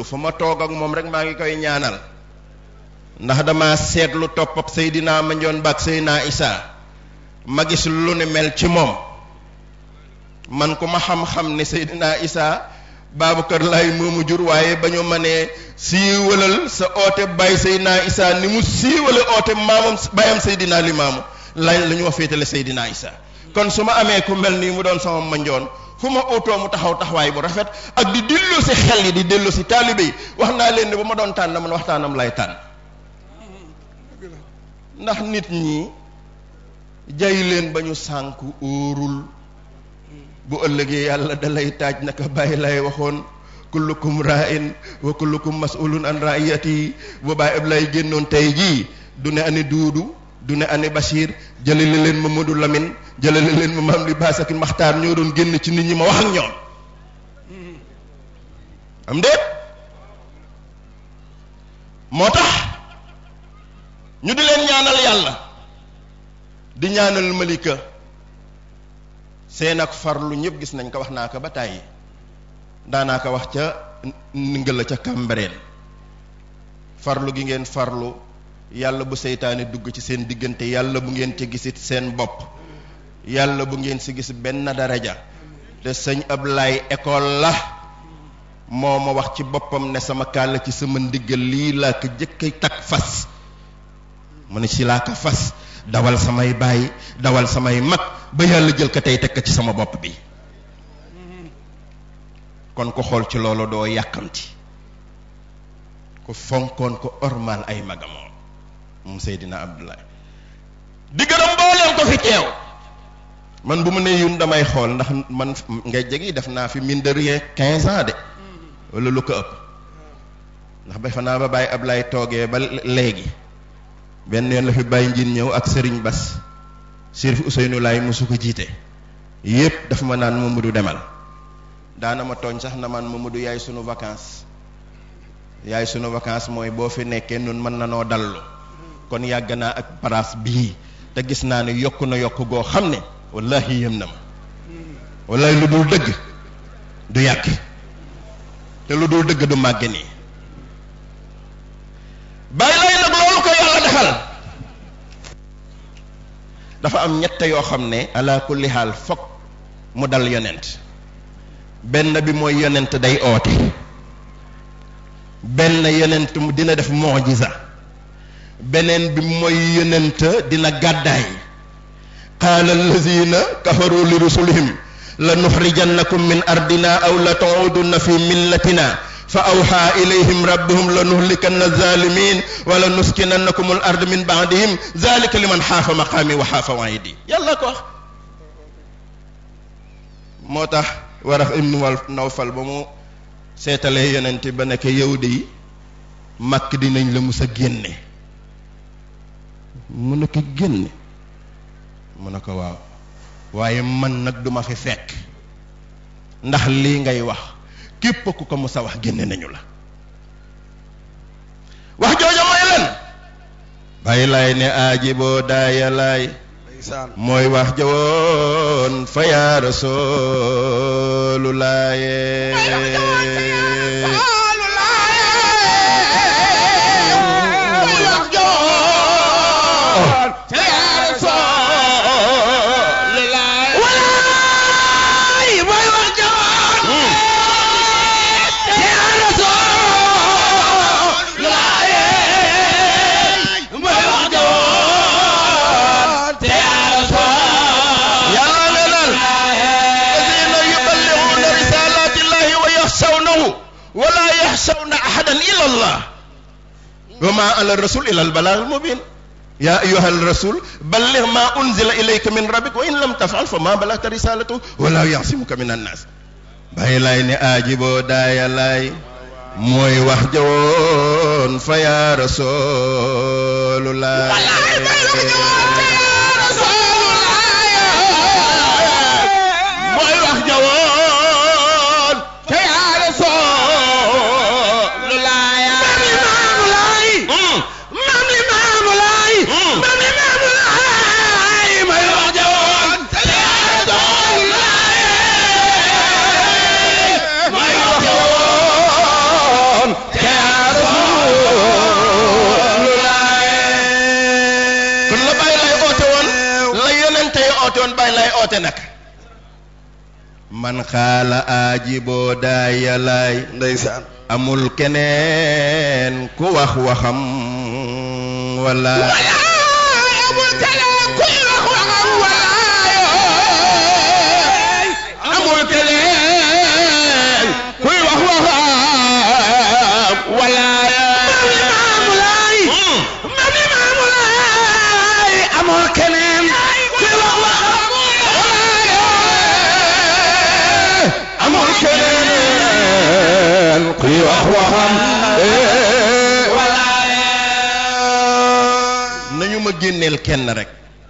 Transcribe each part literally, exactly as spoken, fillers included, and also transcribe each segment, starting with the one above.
góorgóorlu fu ma toog ak moom rek maa ngi koy ñaanal ndax dama seetlu toppab Seydina Mandione Ba ak Seydina Issa ma gis lu ne mel ci moom man ku ma xam-xam ne Seydina Issa Babacar Laay moomu jur waaye ba ñu mënee siiwalal sa oote Baye Seydina Issa ni mu siiwale oote maamam bayam Seydina Limaamu lañ la ñu ma féetale Seydina Issa kon su ma amee ku mel nii mu doon sama Mandione fu ma utoo mu taxaw taxawaay bu rafet ak di dellu si xel yi di dellu si taalibe yi wax naa leen ne bu ma doon tànn man waxtaanam lay tànn ndax nit ñi jay leen ba ñu sànku óorul bu ëllëgee yàlla dalay taaj naka bàyyi lay waxoon kullukum ra'in wa kullukum mas'ulun an ra'iyati bu bàyyi ab lay génnoon tey jii du ne ani duudu du ne ani Bachir jëlale leen Mamadou Lamine jëlale leen ma maam li baas ak Maxtaar ñoo doon génn ci nit ñi ma wax ak ñoom am déet moo tax ñu di leen ñaanal yàlla di ñaanal Malika seen ak farlu ñëpp gis nañ ko wax naa ko ba tàyyi daanaa ko wax ca Ndingala ca Cambérène farlu gi ngeen farlu yàlla bu seytaane dugg ci seen diggante yàlla bu ngeen ci gisit seen bopp yàlla bu ngeen si gis benn daraja te sëñ Ablaay école la moo ma wax ci boppam ne sama kàlla ci sama ndiggal lii laa ko jëkkay takk fas mu ne si laa ko fas dawal samay baay dawal samay mag ba yàlla jël ko tey teg ko ci sama bopp bi kon ko xool ci loolu doo yàkkamti ku fonkoon ko ormal ay magamoom moom Seydina Abdoulaye di gërëm mbooleem ko fi teew man bu mu ne yun damay xool ndax man ngay jegi def naa fi mine de rien quinze ans de wala lu ko ëpp ndax ba fa naa ba bàyyi Ablaye toogee ba léegi benn yoon la fi bàyyi njiin ñëw ak Serigne Bass Chérif Ousseynou Laay mosu ko jiite yépp dafa ma naan Mamadou demal daana ma tooñ sax na man Mamadou yaay sunu vacances yaay sunu vacances mooy boo fi nekkee nun mën na noo dallu kon yàgg naa ak paraas bii te gis naa ne yokk na yokk goo xam ne wallahi yëm na ma wallahi lu dul dëgg du yàgg te lu dul dëgg du màgg nii bàyyi lay nag loolu ko yàlla defal dafa am ñett yoo xam ne ala kulli xaal fokk mu dal yonent benn bi mooy yonent day oote benn yonent mu dina def mu'jiza beneen bi mooy yonent dina gàddaay qaala allazina kafaru li rusulihim la nuxrijannakum min ardina aw la tu'udunna fi millatina fa awxa ilayhim rabbuhum la nuhlikanna zalimin wala nuskinannakum al ard min ba'dihim zalika liman xaafa maqaami wa xaafa waidi yàlla ko wax moo tax Waraq ibnu Nawfal ba mu seetalee yonent ba nekk yow de yi màkk dinañ la mus a génne mu ne ko génne mu ne ko waaw waaye man nag duma fi fekk ndax lii ngay wax képp ku ko mus a wax génne nañu la wax jooja mooy lan bàyyi laay ne aaji boo daaya laay mooy wax jawoon fa yaa rasuulu laaye wa ma ala rasul ila al balagh al mubin ya ayyuha al rasul balligh ma unzila ilayka min rabbik wa in lam taf'al fa ma balaghta risalatu wa la ya'simuka min an-nas bàyyi laay ne aajiboo daaya laay mooy wax jawoon fa ya rasulullah mooy wax jawoon fa ya oote nag man xaala aajiboo daaya laay ndeysaan amul keneen ku wax waxam wala amul keneen ku wax waxam wala amul keneen ku wax waxam wala amul keneen ku wax waxam amul keneen ku wax waxam nañu ma génneel kenn rek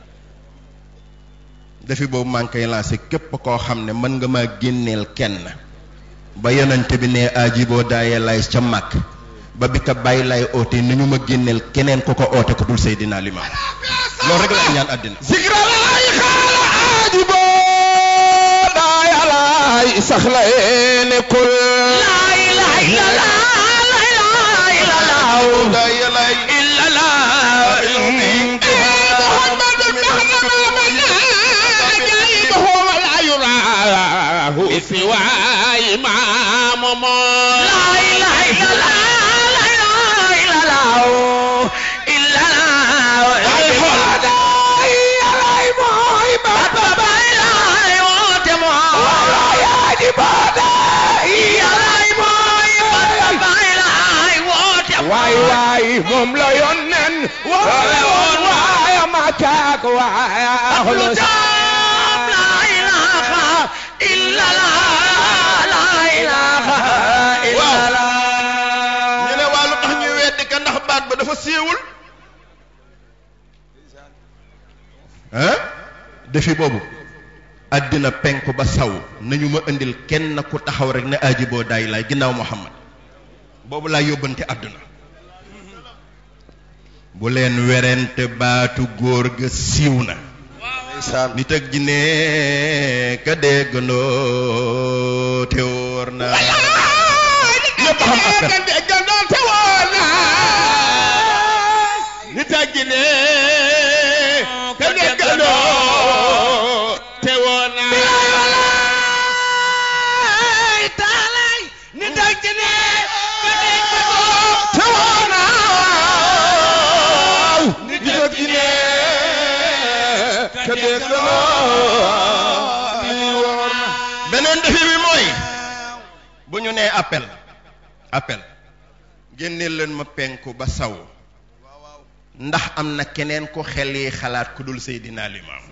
dafi boobu maa ngi koy lancé képp koo xam ne mën nga maa génneel kenn ba yonante bi ne aajiboo daaye lay ca màkk ba bi ka bàyyi lay oote nañu ma génneel keneen ku ko oote ko dul Seydina Limaam loolu rek la ñaan àddina zikra lay xaala aajiboo daaye lay sax la ne kul la ilaha illallah la ilaha illallah daaye lay illallah سواي ما ماما لا إله إلا الله لا إله إلا الله إلا الله الهدى يا لاي موي بابا لاي وتما يا جبادا يا لاي موي بابا لاي وتما واي واي موم لا يونن واي واي ما كاك واي أهل إلا لا لا إله إلا لا ñu ne waa lu tax ñu weddi ka ndax baat ba dafa siiwul ah defi boobu àddina penku ba saw nañu ma indil kenn ku taxaw rek ne aajiboo daay laay ginnaaw Muhammad boobu laa yóbbante àdduna bu leen werente baatu góor ga siiw na nit ak jinne ka déggandoo te wóor na ñëpp xam askan ka déggandoo te wóor na nit ak jinne ka déggandoo te wóor na taalay nit ak jinne ka déggandoo te wóor na nit ak jinne beneen defi bi mooy bu ñu nee appel appel génneel leen ma penku ba saw ndax am na keneen ku xel yi xalaat ku dul Seydina Limaam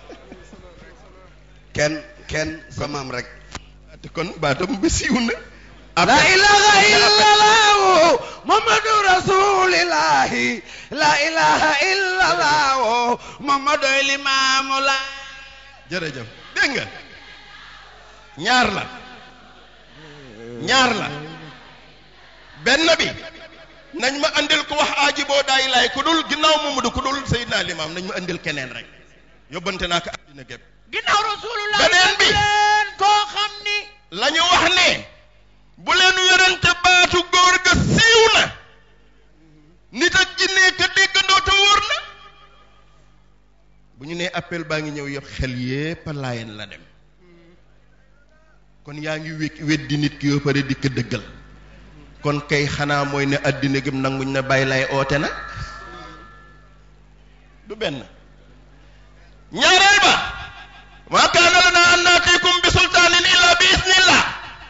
kenn kenn sa maam rek te kon baatam ba siiw na la ilaha illallah muhammadu rasulillahi la ilaha illallah muhammadu limaamu la jërëjëf dégg nga ñaar la ñaar la benn bi nañ ma andil ko wax aajiboo daay laay ku dul ginnaaw Muhammadu ku dul Seydina Limaam nañ ma andil keneen rek yóbbante naa ko àddina gépp ginnaaw rasulullah beneen bi koo xam ni la ñu wax ne bu leen werante baatu góor ga siiw na nit ak jinne ka déggandoo te wóor na bu ñu nee appel baa ngi ñëw yëpp xel yépp laayeen la dem kon yaa ngi wékk weddi nit ki yoo pare di ko dëggal kon kay xanaa mooy ne àddina gëm nanguñ na bàyyi lay oote na du benn ñaareel ba maa kaana lanaa an naatiikum bi sultaanin illaa bi isnillah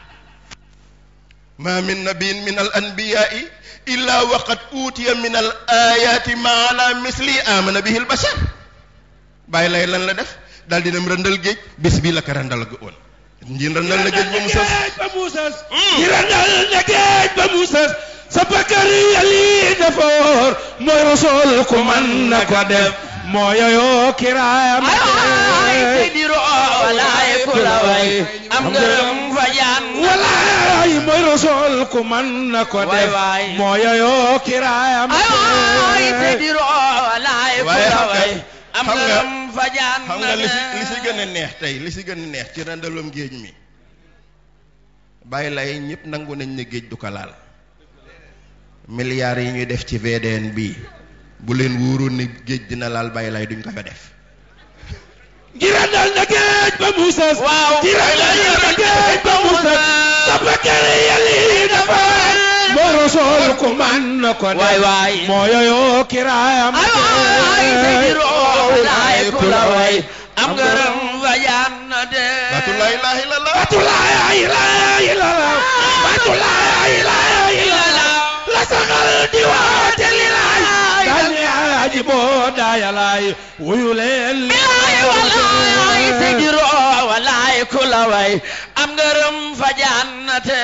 ma min nabiyin min al anbiyaai illa waqad uutiya min al ayaati ma ala misli amana bihi al bashar bàyyi lay lan la def daal di dem rëndal géej bés bii la ko rëndal ga woon nji rëndal na géej ba mu sës ba mu sës ñi rëndal na géej ba mu sës sa bakari yali dafoor mooy rasul ku man na ko def moo yoyoo kiraam ay biro walaay ku la way am ngërëm fa jaan walaay mooy rasul ku man na ko def moo yoyoo kiraam ay biro walaay ku la way am ngërëm fa jaan xam nga li si li si gën a neex tey li si gën a neex ci rëndalum géej mi bàyyi lay ñëpp nangu nañ ne géej du ko laal milliards yi ñuy def ci V D N bii bu leen wóoroon ne géej dina laal bàyyi lay duñ ko fa def giradal na géej ba Muusas waaw giradal na géej ba Muusas Sabakar yali dafa moo rasool ku man na ko def waay waay moo yoyo kiraayam ay waay Seydou walaay ku la waay am ngërëm fa yanna de batu la ilaha illallah batu la ilaha illallah batu la ilaha illallah la saxal di woote lilaay dani aji boo daayalaay wuyu leen lilaay walaay Seydou walaay ku la waay am ngërëm fa jannate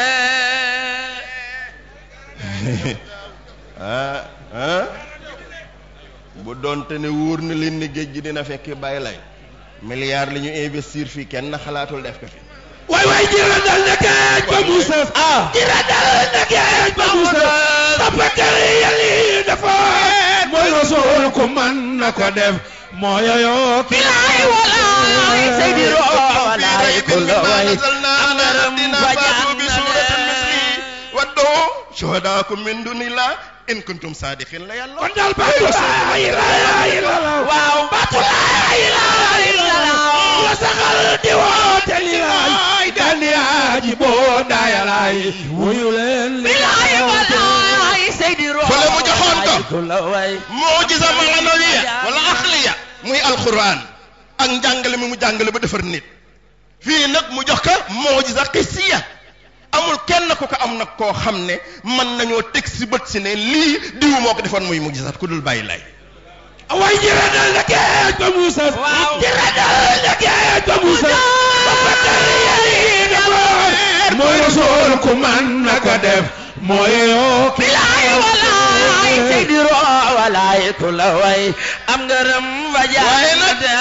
ah ah bu doonte ne wóor na leen ni géej gi dina fekk bàyyi lay milliard li ñu investir fii kenn xalaatul def ko fi waay waay giradal na géej ba Muusas ah giradal na géej ba Muusas Sabakar yali dafa mooy rasool ku man na ko def moo yoyo bilaay walaay Seydou walaay ku la waay am ngërëm fa jannate waddo shuhadaakum min dunillah in kuntum saadiqin la yàlla kon daal baatu laa ilaaha illallah waaw baatu laa ilaaha illallah la saxal di woote lilaay dani aji boo daayalaay wuyu leen lilaay walaay Seydou fële mu joxoon ko mu'jiza ma'nawiya wala aqliya muy alquran ak njàngale mi mu jàngale ba defar nit fii nag mu jox ko mu'jiza qissiya amul kenn ku ko am nag koo xam ne mën nañoo teg si bët si ne lii diw moo ko defoon muy mujjizaat ku dul bàyyi lay waay giradal na géej ba Muusas giradal na géej ba Muusas Sabakar yali dafa mooy rasool ku man na ko def mooy yoo bilaay walaay Seydou walaay ku la way am ngërëm fa jannate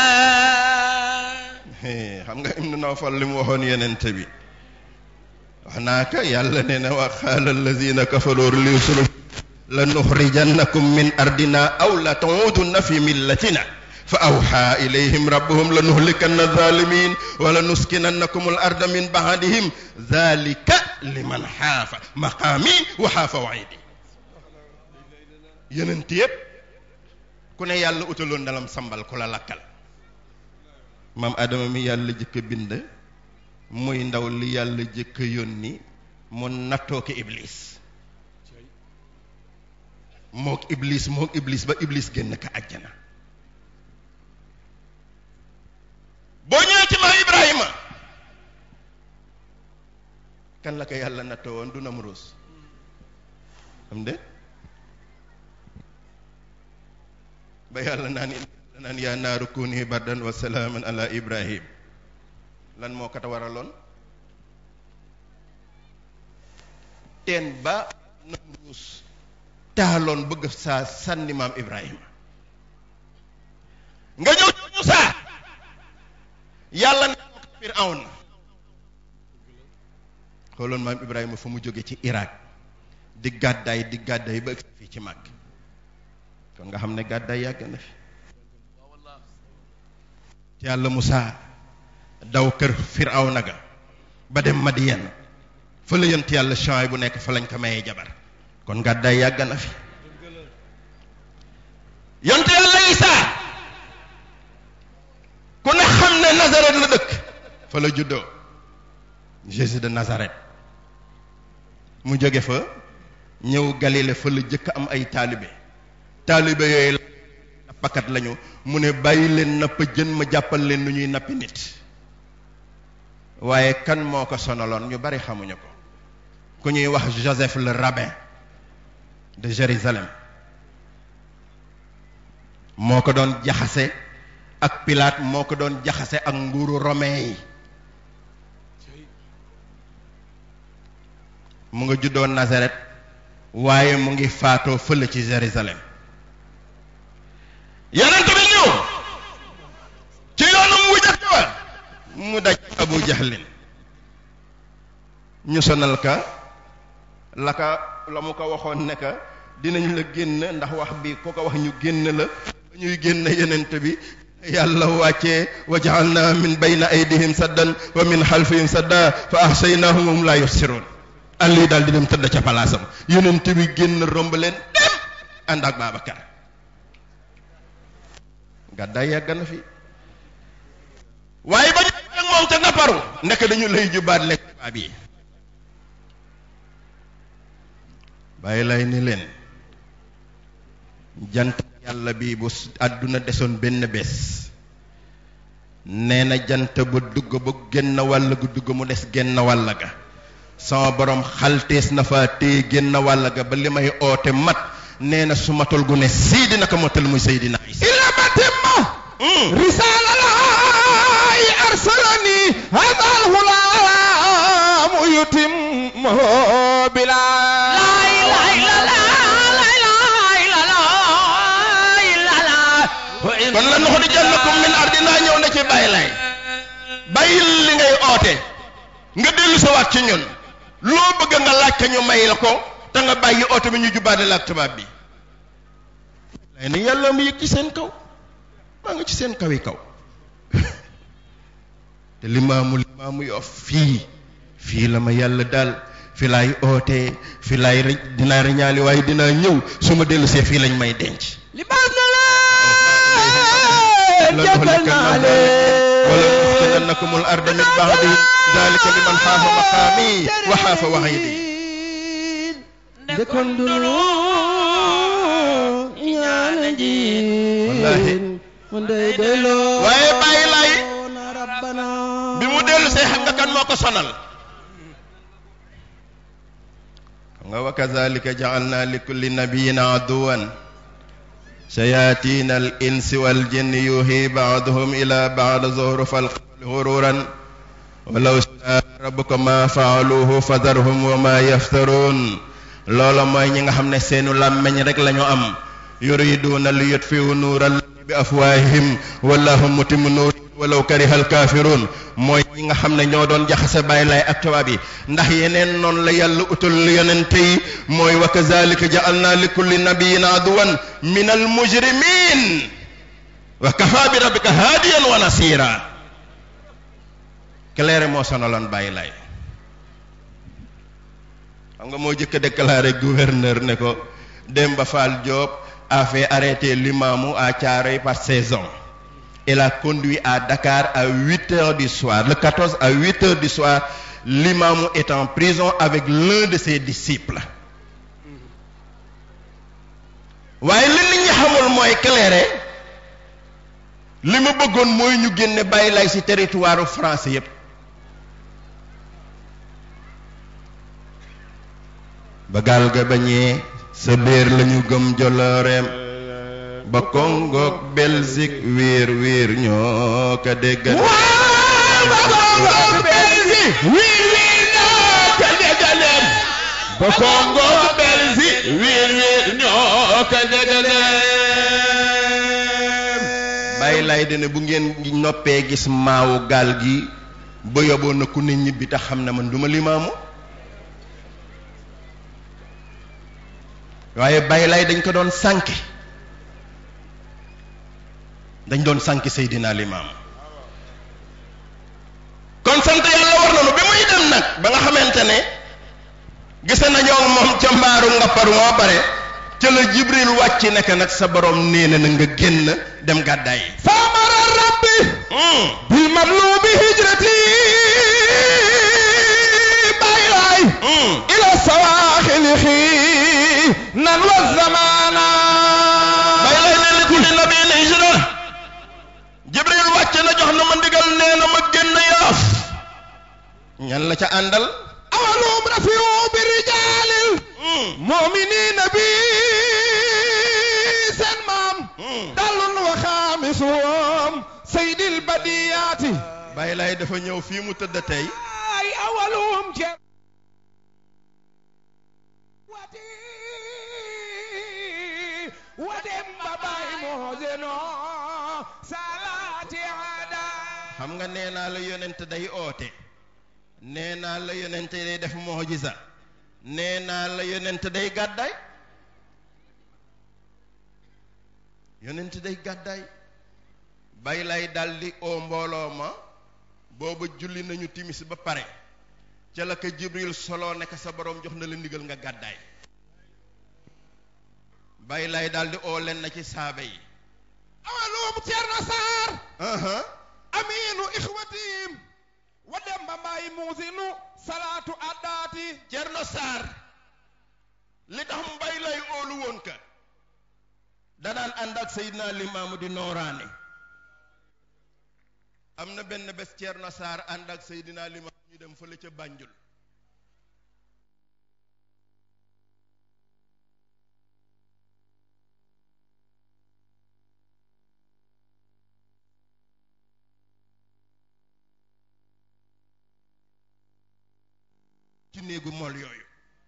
xam nga Ibnu Nawfal li mu waxoon yenente bi wax naa ko yàlla nee na wa qaala allazina kafaru li rusulihim la nuxrijannakum min ardina aw la ta'udunna fi millatina fa awxa ilayhim rabbuhum la nuhlikanna zalimin wa la nuskinannakum al arda min ba'dihim zalika liman xaafa maqaami wa xaafa waidi yenent yépp ku ne yàlla utaloon ndalam sambal ku la lakkal maam Adama mi yàlla jëkk a bind muy ndaw li yàlla jëkk a yónni mu nattoo ko iblis mook iblis mook iblis ba iblis génn ko àjjana boo ñëwee ci maam Ibrahima kan la ko yàlla nattoo woon du Namruus am de ba yàlla naan naan yaa naaru kuuni bardan wa salaaman ala Ibrahim lan moo kat a waraloon teen ba Namruus taaloon bëgg saa sànni maam Ibrahima nga ñëw ci Musaa yàlla ne ko Firawna xooloon maam Ibrahima fa mu jóge ci Irak di gàddaay di gàddaay ba agsi fii ci Màkk kon nga xam ne gàddaay yàgg na fi yàlla Musaa daw kër Firawna ga ba dem Madiyan fa la yonent yàlla Shuayb bu nekk fa lañ ko mayee jabar kon gàddaay yàgg na fi yonent yàlla Isaa ku ne xam ne Nazareth la dëkk fa la juddoo Jésus de Nazareth mu jóge fa ñëw Galilée fa la jëkk am ay taalibe taalibe yooyu nappakat lañu mu ne bàyyi leen napp jën ma jàppal leen nu ñuy nappi nit waaye kan moo ko sonaloon ñu bari xamuñu ko ku ñuy wax Joseph le rabbin de Jérusalem moo ko doon jaxase ak Pilate moo ko doon jaxase ak nguuru romain yi mu nga juddoo Nazareth waaye mu ngi faatoo fële ci Jérusalem yonent bi ñëw ci yoonum wu jëkk wa mu daj Abu Jahlin ñu sonal ka la ka la mu ko waxoon ne ka dinañ la génn ndax wax bi ku ko wax ñu génn la ñuy génn yonent bi yàlla wàccee wa ja'alna min bayna aydihim saddan wa min xalfihim sadda fa ahsaynahum hum la yubsirun àlli daal di dem tëdd ca palaasam yonent bi génn romb leen dem ànd ak Babacar gàddaay yàgg na fi waaye ba ñu ak moom te ngapparu ndek dañu lay jubaat lekk tubaab yi. bàyyi lay ni leen jant yàlla bi bu àdduna desoon benn bés nee na jant ba dugg ba génn wàll gu dugg mu des génn wàll ga sama borom xaltees na fa téye génn wàll ga ba li may oote mat nee na su matal gu ne sii dina ko matal muy Seydina Isa ila matimma risala laay arsalani hadal hulam yutim bila kon la nuxu di jannakum min ardina ñëw na ci bàyyi lay bàyyil li ngay oote nga dellu sa waat ci ñun loo bëgg nga laaj ka ñu may la ko te nga bàyyi oote bi ñu jubbaale la ak tubaab bi lay ni yàlla mu yëg ci seen kaw maa ngi ci seen kaw yi kaw te limaamu limaamu Yoff fii fii la ma yàlla daal fi laay oote fi laay dinaa reñaali waaye dinaa ñëw su ma dellu see fii lañ may denc wala nuxkinannakum al arda min ba'di dalika liman xaafa maqaami wa xaafa waxiidi ndekondulu ñaana ji wallaahi waaye bàyyi lay bi mu dellu see xam nga kan moo ko sonal xam nga wa kazalika ja'alna li kulli nabiyyin aduwan shayatin al insi wal jinni yuhi ba'duhum ila ba'd zuhrufal qawli ghururan walaw sha'a rabbuka ma fa'aluhu fadharhum wa ma yaftarun loola mooy ñi nga xam ne seenu làmmeñ rek lañu am yuriduna li yutfi'u nuural bi afwaahihim wallahu mutimmu nuur walaw karihal kafirun mooy ñi nga xam ne ñoo doon jaxase bàyyi lay ak tubaab yi ndax yeneen noonu la yàlla utal yonente yi mooy wa kazalika ja'alna li kulli nabiyyin aduwan min al mujrimin wa kafa bi rabbika hadiyan wa nasira claire moo sonaloon bàyyi lay xam nga moo jëkk a déclaré gouverneur ne ko Demba Fall Diop a fait arrêter l'imam à Thiaroye par saison. Il a conduit à Dakar à huit heures du soir. Le quatorze à huit heures du soir, l'imam est en prison avec l'un de ses disciples. waaye li nit ñi xamul mooy claire li ma bëggoon mooy ñu génne bàyyi lay ci territoire français yépp ba gaal ga bañee sa biir lañu gëm jolooreem ba Congo ak Belgique wiir wiir ñoo ka déggal ba Congo ak Belgique wiir wiir ñoo ka déggaleem ba Congo ak Belgique wiir wiir ñoo ka déggaleem bàyyi lay dene bu ngeen noppee gis maawu gaal gi ba yóbboo na ku ne ñibbi te xam ne man duma limaamu waaye bàyyi lay dañ ko doon sànke dañ doon sànke Seydina Limaam kon sant yàlla war nañu bi muy dem nag ba nga xamante ne gise nañoo moom ca mbaaru ngapparu moo bare ca la Jibril wàcc nekk nag sa borom nee na nga génn dem gàddaay yi faamara rabbi bil matlubi hijrati bàyyi lay ila sawaaxili nan wa zamana bay lay ne li kulli nabiin hijra Jibril wàcc na jox na ma ndigal nee na ma génn Yoff ñan la ca àndal awalum rafiu bi rijaalil mu'miniina bi seen maam dalun wa xaamisuhum sayyidil badiyaati bay lay dafa ñëw fii mu tëdd tey ay awalum xam nga nee naa la yonent day oote nee naa la yonent day def mu'jiza nee naa la yonent day gàddaay yonent day gàddaay bay lay daldi oo mbooloo ma booba julli nañu timis ba pare ca la ko Jibril solo nekk sa borom jox na la ndigal nga gàddaay bay lay daldi oo leen na ci saaba yi awalum Cerno Saar aminu ixwatihim wa demba mbaay muusinu salaatu addaati Cerno Saar li tax mbay lay óolu woon ka danaan ànd ak Seydina Limaamu di nooraane. am na benn bés Cerno Saar ànd ak Seydina Limaamu ñu dem fële ca Bànjul ci néegu mool yooyu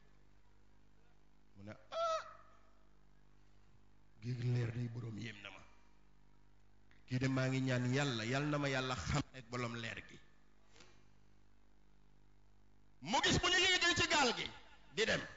mu ne ah géej leer day boroom yéem na ma kii de maa ngi ñaan yàlla yàlla na ma yàlla xam ak boroom leer gi mu gis bu ñu yéegee ci gaal gi di dem